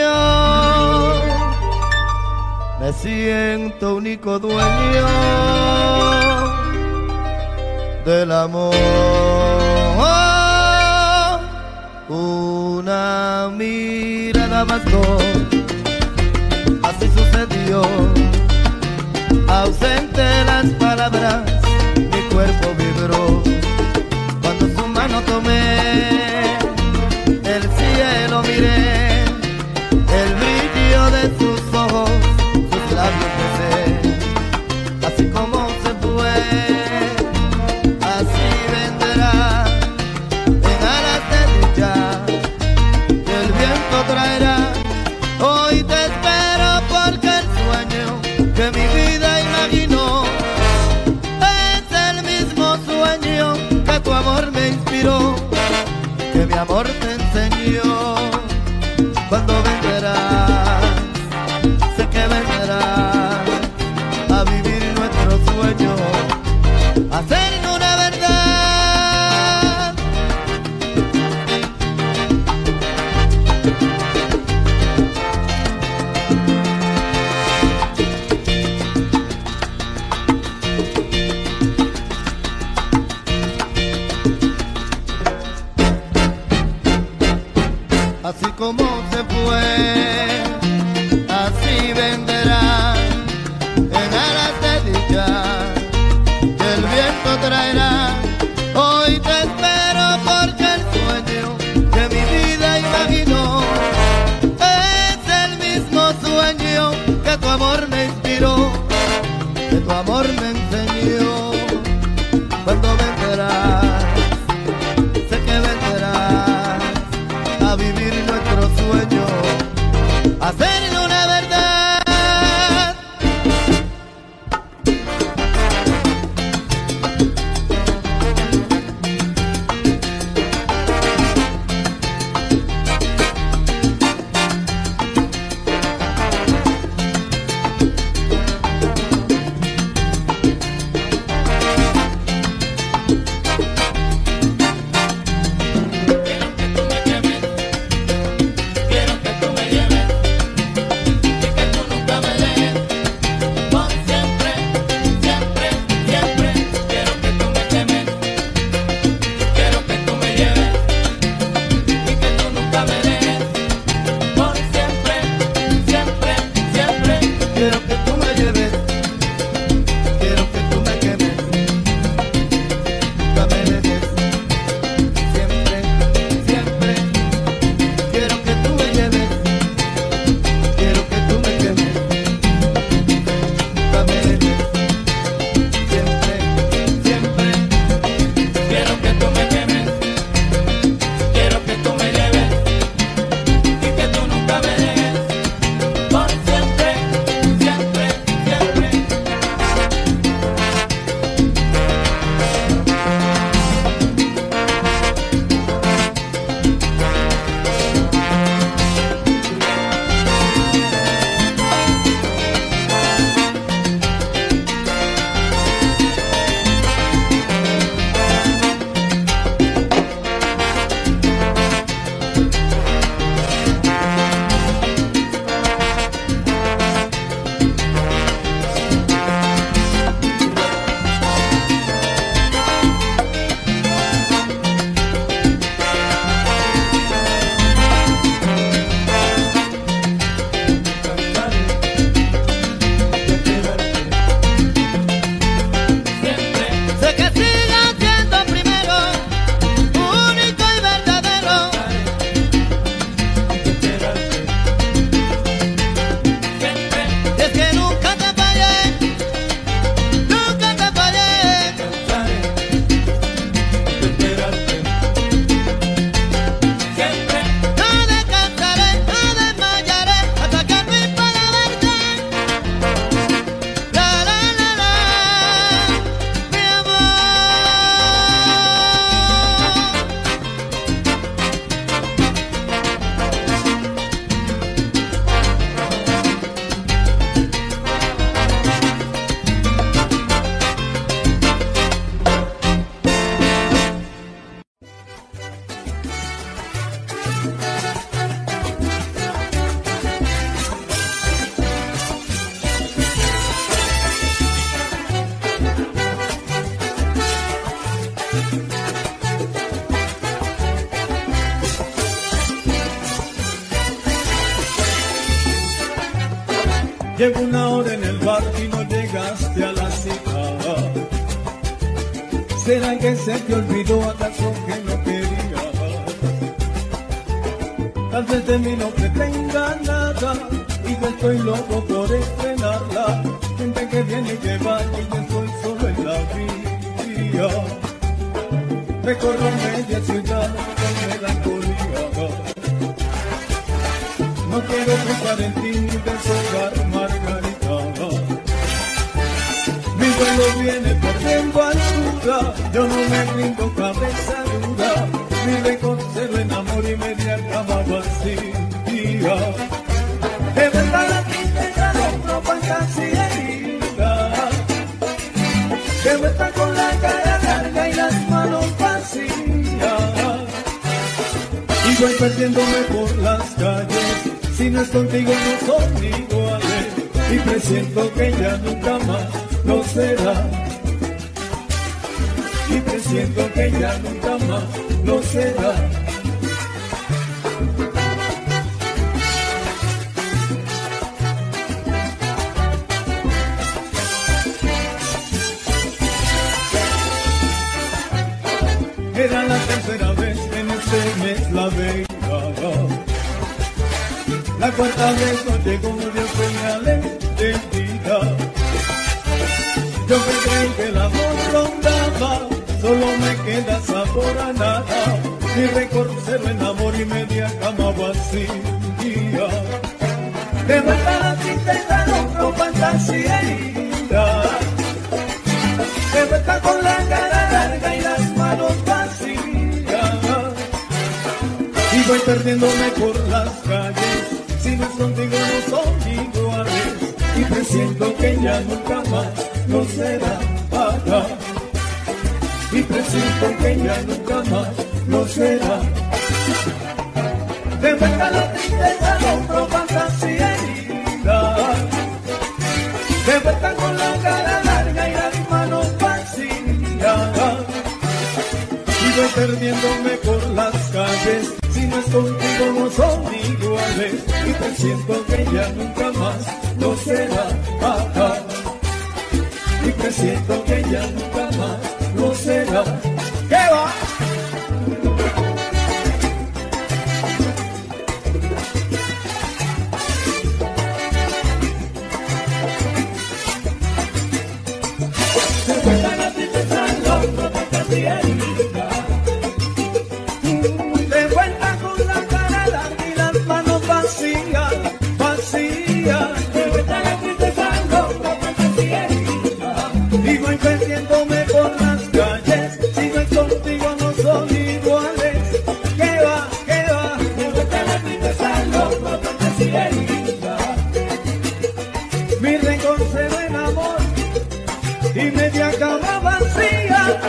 me siento único dueño del amor. Una mirada bastó, así sucedió. Ausente las palabras, mi cuerpo vibró. Cuando su mano tomé, el cielo miré, el brillo de sus ojos, sus labios besé. Así como se fue, así vendrá, en alas de dicha, que el viento traerá. Hoy te espero porque el sueño que mi vida imaginó es el mismo sueño que tu amor me inspiró, que mi amor te enseñó. Cuando vendrás, sé que vendrás a vivir nuestro sueño, a hacer una verdad. Así como se fue, así vendrá, en alas de dicha, que el viento traerá. Hoy te espero porque el sueño que mi vida imaginó es el mismo sueño que tu amor me inspiró, que tu amor me enseñó. Cuando vendrás, sé que vendrás a vivir nuestro sueño, a hacer una verdad. Llevo una hora en el bar y no llegaste a la cita. ¿Será que se te olvidó acaso que no quería? Tal vez de mí no te tenga nada y yo estoy loco por estrenarla. Gente que viene y que va y yo estoy solo en la vía. Recorro media ciudad con melancolía. No quiero pensar en ti ni deshogar, Margarita. Mi vuelo viene perdiendo altura, yo no me rindo, cabeza dura. Mi reconocero en amor y media cama vacía. De verdad la tristeza no fantasía herida. De vuelta con la cara larga y las manos vacías. Y voy perdiéndome por las calles. Si no es contigo no son iguales. Y presiento que ya nunca más no será. Y presiento que ya nunca más no será. Era la tercera vez que en este mes la veía. La cuarta vez no llegó, dio señales de vida. Yo que creí que el amor rondaba, solo me queda sabor a nada. Mi recorcero en amor y media cama vacía. De vuelta la tristeza no fantasía herida. De vuelta con la cara larga y las manos vacías. Y voy perdiéndome por las calles. Si no es contigo no son iguales. Y presiento que ya nunca más no será acá. Y presiento que ya nunca más no será. De vuelta la tristeza no fantasía herida. De vuelta con la cara larga y las manos vacías. Y voy perdiéndome por las calles. Si no es contigo no son iguales. Y presiento que ya nunca más no será acá. Y presiento que ya nunca más no será. ¿Qué va? Se cuenta la tristeza, no fantasía herida. Y voy perdiéndome por las calles. Si no es contigo no son iguales. ¿Qué va? ¿Qué va? Me gusta la tristeza, no fantasía herida. Mi reconocero en amor y media cama vacía.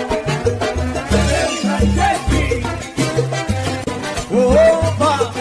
¡Opa!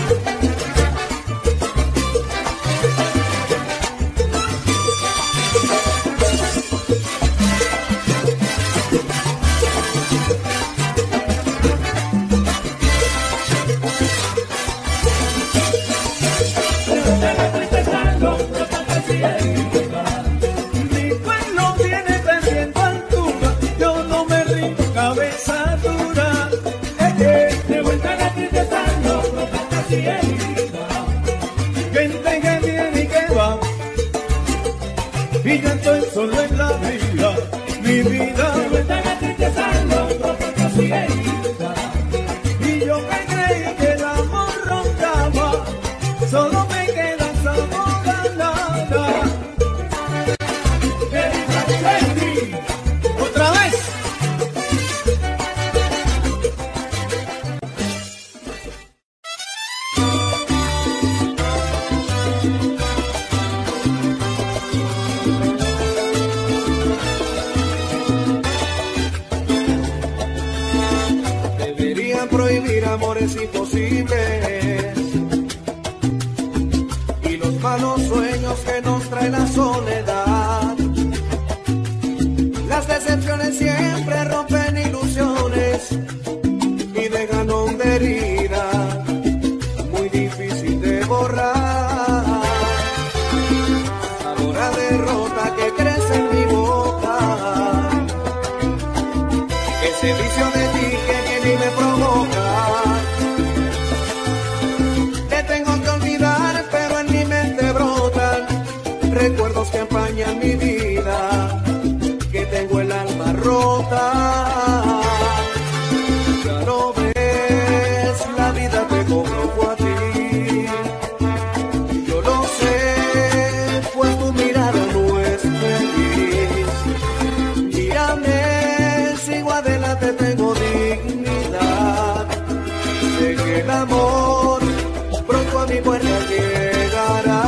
Mi pueblo viene perdiendo altura, yo no me rindo, cabeza dura. De vuelta la tristeza, no fantasía herida. Gente que viene y que va, y yo estoy solo en la vida, mi vida. De vuelta la tristeza, no fantasía herida. Y yo que creí que el amor rondaba, solo me queda sabor a nada. Otra vez. Deberían prohibir amores imposibles y los malos sueños que nos trae la soledad. Las decepciones siempre rompen ilusiones y dejan honda herida muy difícil de borrar. ese vicio de ti que ni me provoca. Te tengo que olvidar, pero en mi mente brotan recuerdos que empañan mi vida, que tengo el alma rota. Ya lo ves, la vida te cobró a ti. Yo lo sé, pues tu mirada no es feliz. Mírame, sigo adelante, tengo dignidad. Sé que el amor pronto a mi puerta llegará.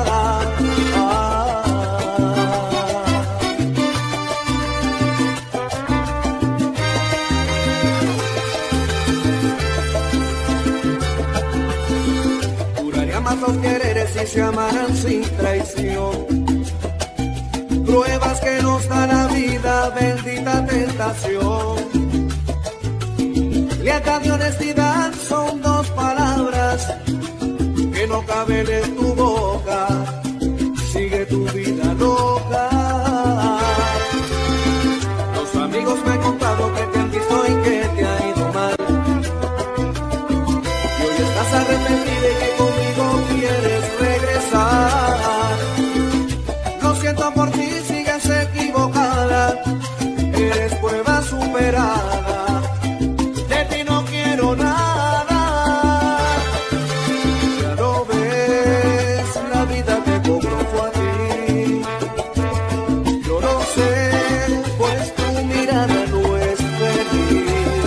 Los quereres si se amaran sin traición, pruebas que nos da la vida, bendita tentación. Lealtad y honestidad son dos palabras que no caben en tu boca. Sigue tu vida loca. Los amigos me han contado que te han visto y que te ha ido mal, y hoy estás arrepentida y que conmigo quieres regresar. Lo siento por ti, sigues equivocada, eres prueba superada, de ti no quiero nada. Ya lo ves, la vida te cobró fue a ti. Yo lo sé, pues tu mirada no es feliz.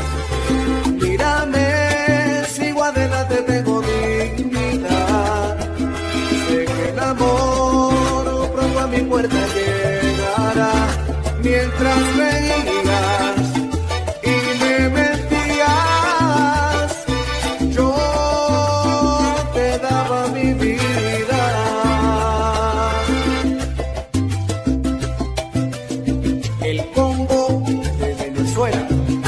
Mírame, sigo adelante, tengo dignidad. Sé que el amor pronto a mi puerta llegará. Mientras veías y me mentías, yo te daba mi vida. El Congo de Venezuela.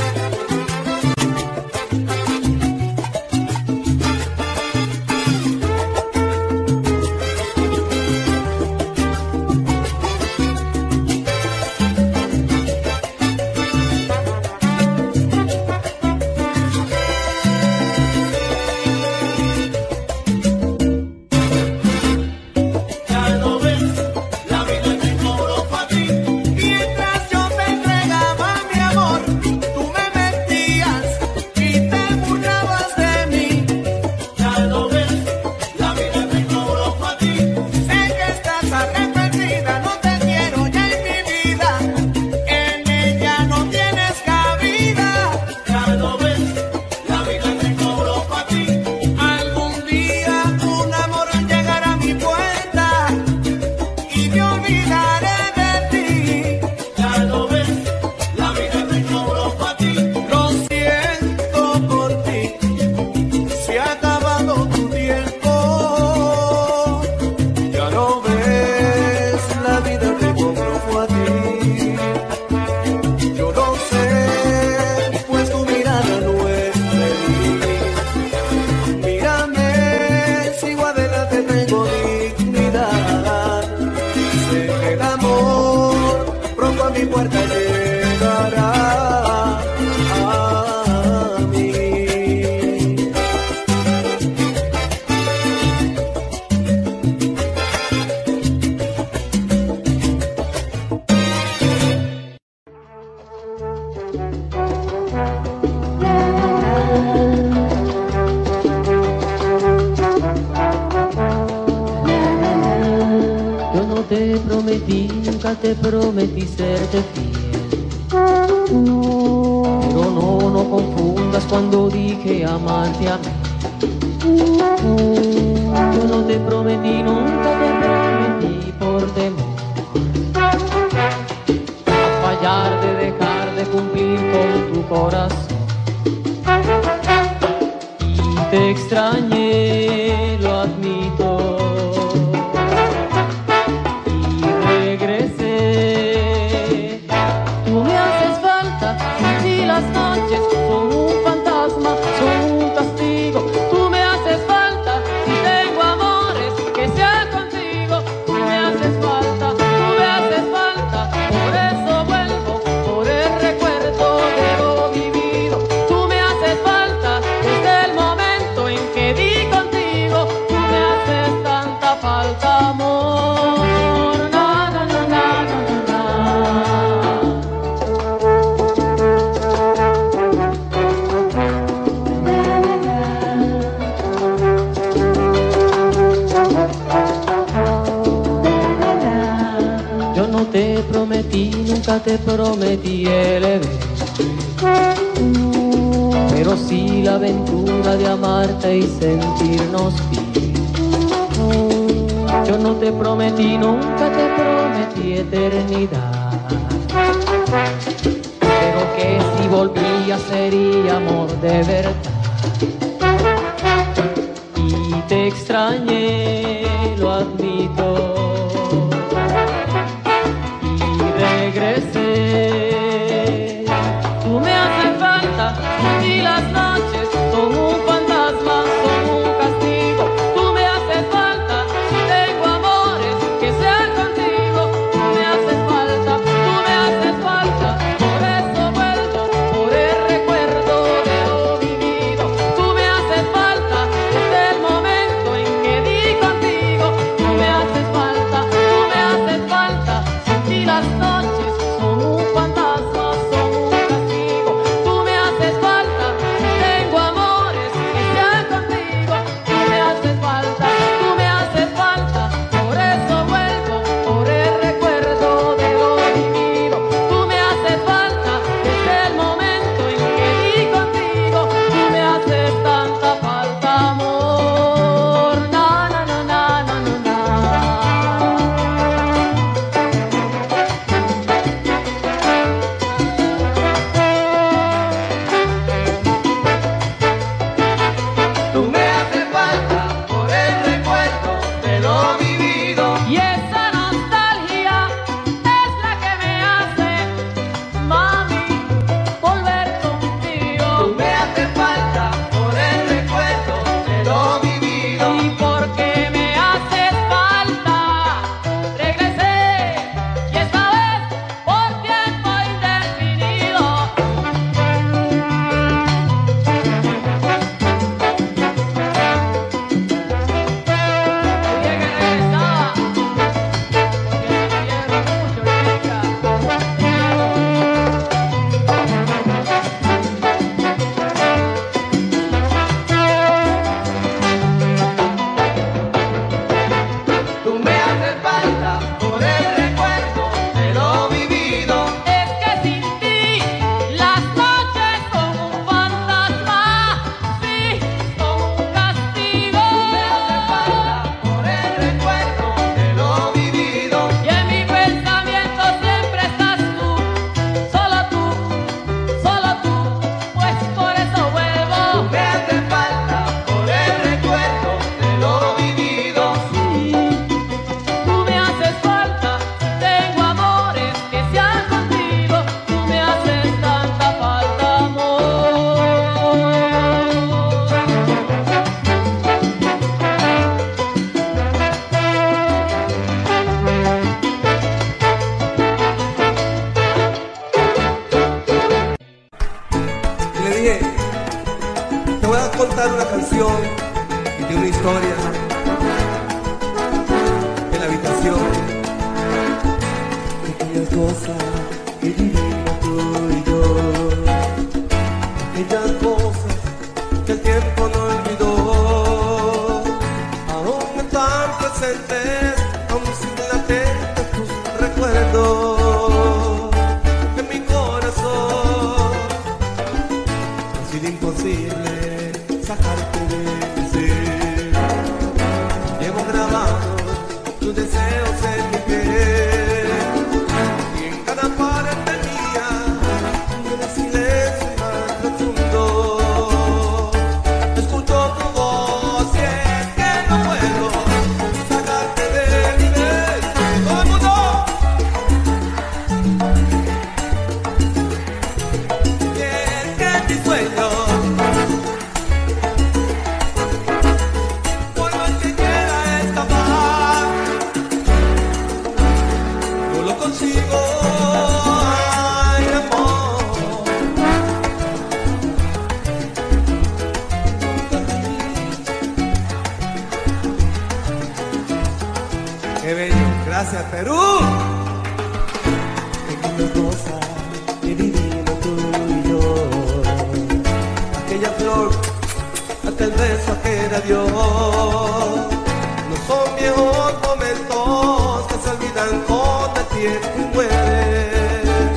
Te prometí serte fiel, pero no confundas cuando dije amarte a mí. Yo no te prometí, nunca te prometí por temor a fallar, de dejar de cumplir con tu corazón. Y te extrañé, lo admito. nunca te prometí el evento, pero sí la aventura de amarte y sentirnos bien. Yo no te prometí, nunca te prometí eternidad, pero que si volvía sería amor de verdad. Y te extrañé, lo admito, y regresé. Tú me haces falta y las noches son un fantasma, son un castigo. Tú me haces falta, tengo amores que sean contigo. Tú me haces falta, tú me haces falta, por eso vuelvo, por el recuerdo de lo vivido. Tú me haces falta, desde el momento en que di contigo. Tú me haces falta, y las noches son un fantasma, son un castigo. Tú me haces falta, tengo amores que sean contigo. Tú me haces falta, por eso vuelvo, por el recuerdo de lo vivido. Tú me haces falta, desde el momento en que di contigo. Tú me haces tanta falta, amor. Na, na, na, na, na, na, na. Tú me haces falta por el recuerdo de lo vivido. Y esa nostalgia es la que me hace, mami, volver contigo. Tú me haces falta por el recuerdo de lo vivido. Y porque me haces falta, regresé, y esta vez por tiempo indefinido. Dije que regresaba, porque te quiero mucho, chica. Tú me haces falta por el recuerdo de lo vivido. Es que sin ti las noches son un fantasma, sí, son un castigo. Me haces falta por el recuerdo de lo vivido. Y en mi pensamiento siempre estás tú, solo tú, pues por eso vuelvo. Me haces falta por el recuerdo de lo vivido. Tú me haces falta, tengo amores que sean contigo. Tú me haces tanta falta, amor. Y le dije, te voy a contar una canción de una historia en la habitación. Aquellas cosas que vivimos tú y yo, aquellas cosas que el tiempo no olvidó, aún están presentes, aún sin latente tus recuerdos en mi corazón. Ha sido imposible sacarte de mi ser. Llevo grabado tus deseos en mi piel, y en cada parte mía un silencio más profundo. Escucho tu voz y es que no puedo sacarte de mi mente. ¡Todo el mundo! Y es que mis sueños, por más que quiera escapar, no lo consigo. Ay, amor, qué bello. Gracias, Perú. Pequeñas cosas que vivimos tú y yo, aquella flor, aquel beso, aquel adiós, no son viejos momentos que se olvidan con el tiempo y mueren.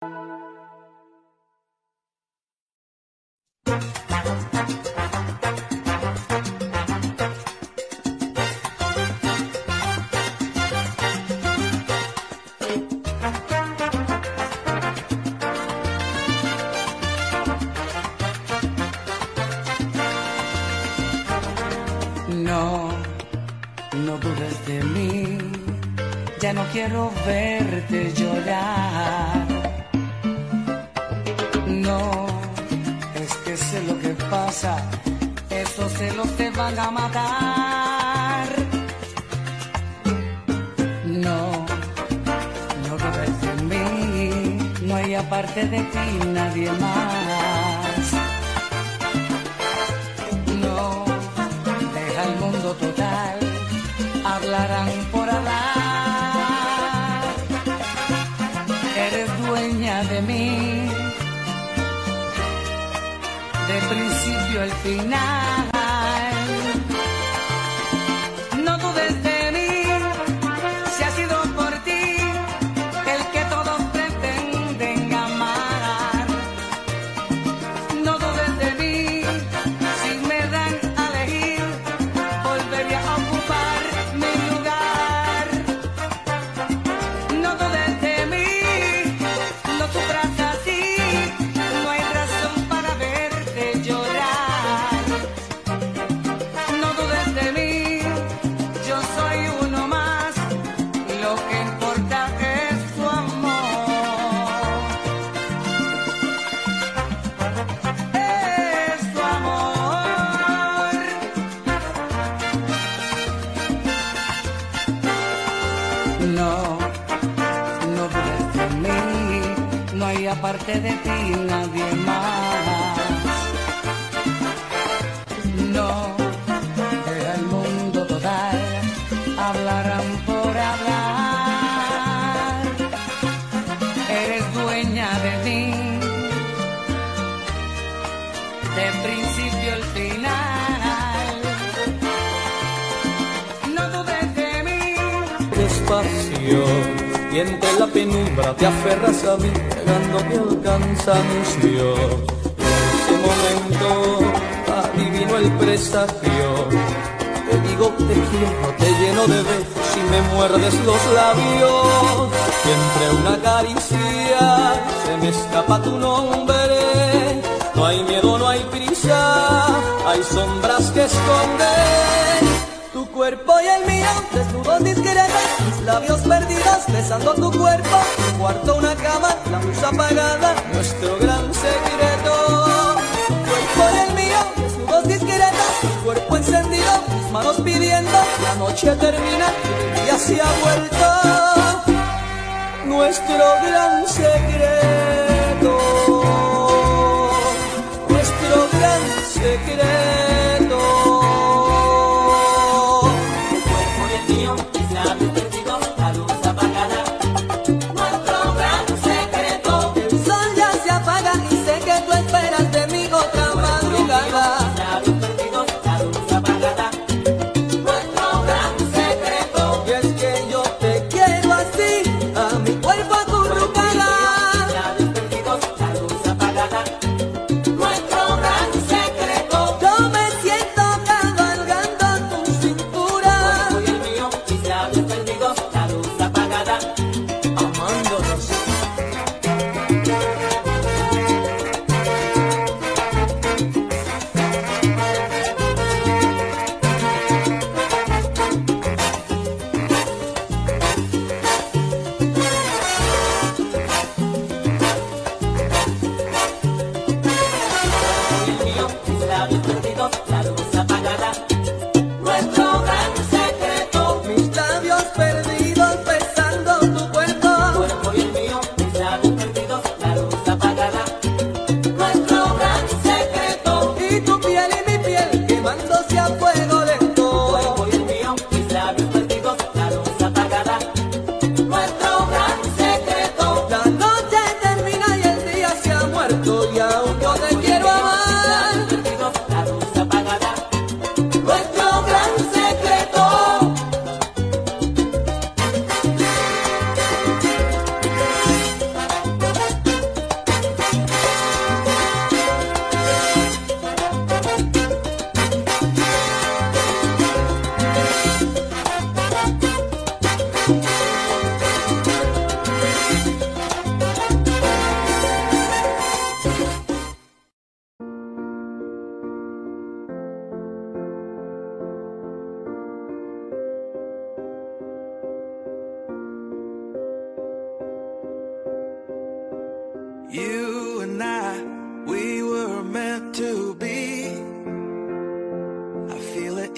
No, no dudes de mí, ya no quiero verte llorar. No, es que sé lo que pasa, esos celos te van a matar. No, no dudes de mí, no hay aparte de ti nadie más. No, deja el mundo total, hablarán por hablar. Eres dueña de mí, de principio al final. No dudes de mí, si ha sido por ti el que todos pretenden amar. No dudes de mí, si me dan a elegir, volvería a ocupar mi lugar. No dudes de mí, no sufras así, no hay razón para verte llorar. No dudes de mí, yo soy uno más, y lo que importa es tu amor. Es tu amor. No, no dudes de mí, no hay aparte de ti nadie más. No, deja el mundo total, hablarán por hablar. Eres dueña de mí, de principio al final. No dudes de mí. Despacio, y entre la penumbra te aferras a mí, negándote al cansancio. En ese momento adivino el presagio. Te digo te quiero, te lleno de besos y me muerdes los labios. Y entre una caricia se me escapa tu nombre. No hay miedo, no hay prisa, hay sombras que esconden. Tu cuerpo y el mío, desnudos discretos, mis labios perdidos, besando tu cuerpo. Un cuarto, una cama, la luz apagada, nuestro gran secreto. Tu cuerpo y el mío, desnudos discretos, mi cuerpo encendido, mis manos pidiendo. La noche termina y el día se ha vuelto nuestro gran secreto. Nuestro gran secreto. Come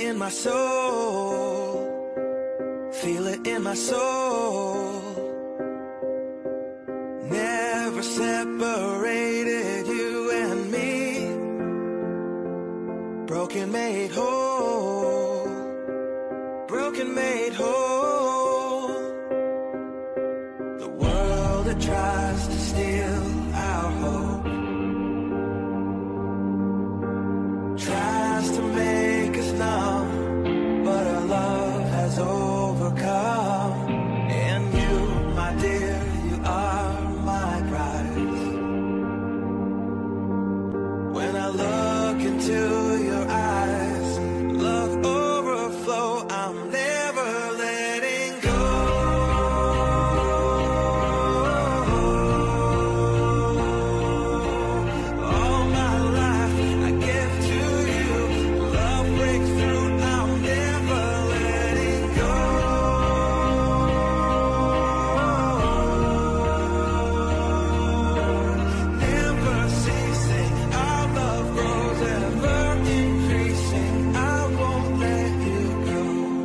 in my soul, feel it in my soul. Never separated you and me. Broken made whole, broken made whole. The world that tries to steal our hope tries to make us numb, but our love has overcome. And you, my dear, you are my prize. When I look into your eyes, love overflow, I'm never letting go. All my life I give to you. Love breaks through, I'm never letting go. Never ceasing, our love grows ever increasing. I won't let you go.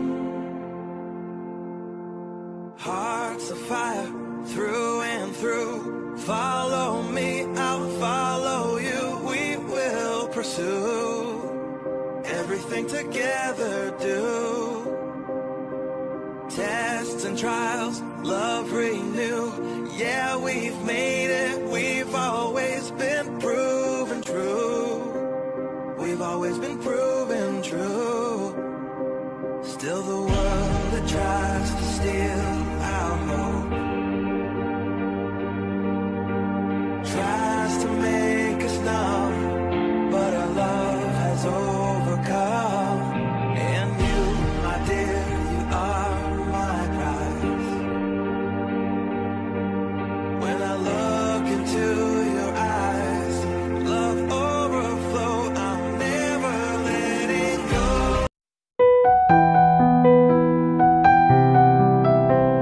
Hearts of fire through and through. Follow me, I'll follow you. We will pursue everything together. Do tests and trials, love renew. Yeah, we've made it. We've always been proven true. We've always been proven true. Still the world that tries to steal our hope tries to make us numb, but our love has overcome. And you, my dear, you are my prize. When I look into your eyes, love overflow, I'm never letting go.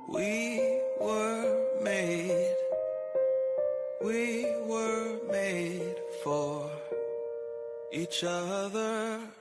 We were made for each other.